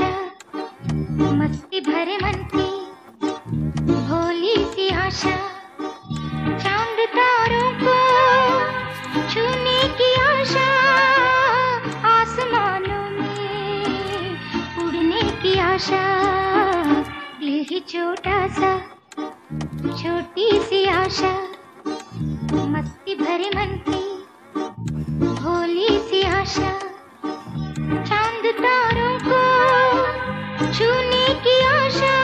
आशा, मस्ती भरे मन की भोली सी आशा, चांद तारों को छूने की आशा, आसमानों में उड़ने की आशा। दिल ही छोटा सा, छोटी सी आशा, मस्ती भरे मन की भोली सी आशा, चांद तारों को छूने की आशा,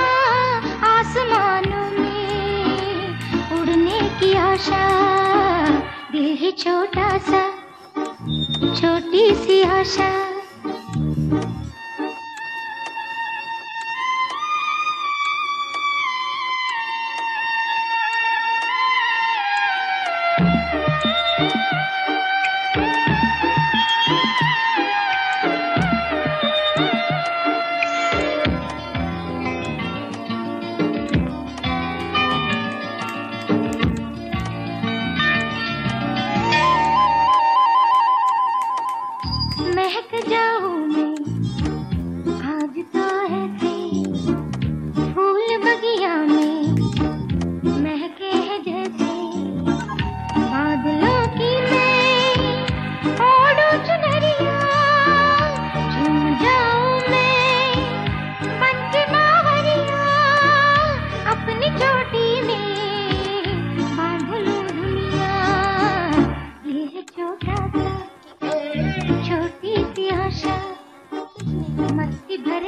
आसमानों में उड़ने की आशा। दिल ही छोटा सा, छोटी सी आशा। महक जाऊं मैं आज तो ऐसे, फूल बगिया में महके हैं जैसे, बादलों की मैं ओढ़ूं चुनरिया, झूम जाऊं मैं बन के बावरिया, अपनी चोटी में बांध लूं दुनिया। ये है छोटा सा, छोटी सी आशा, मस्ती भरे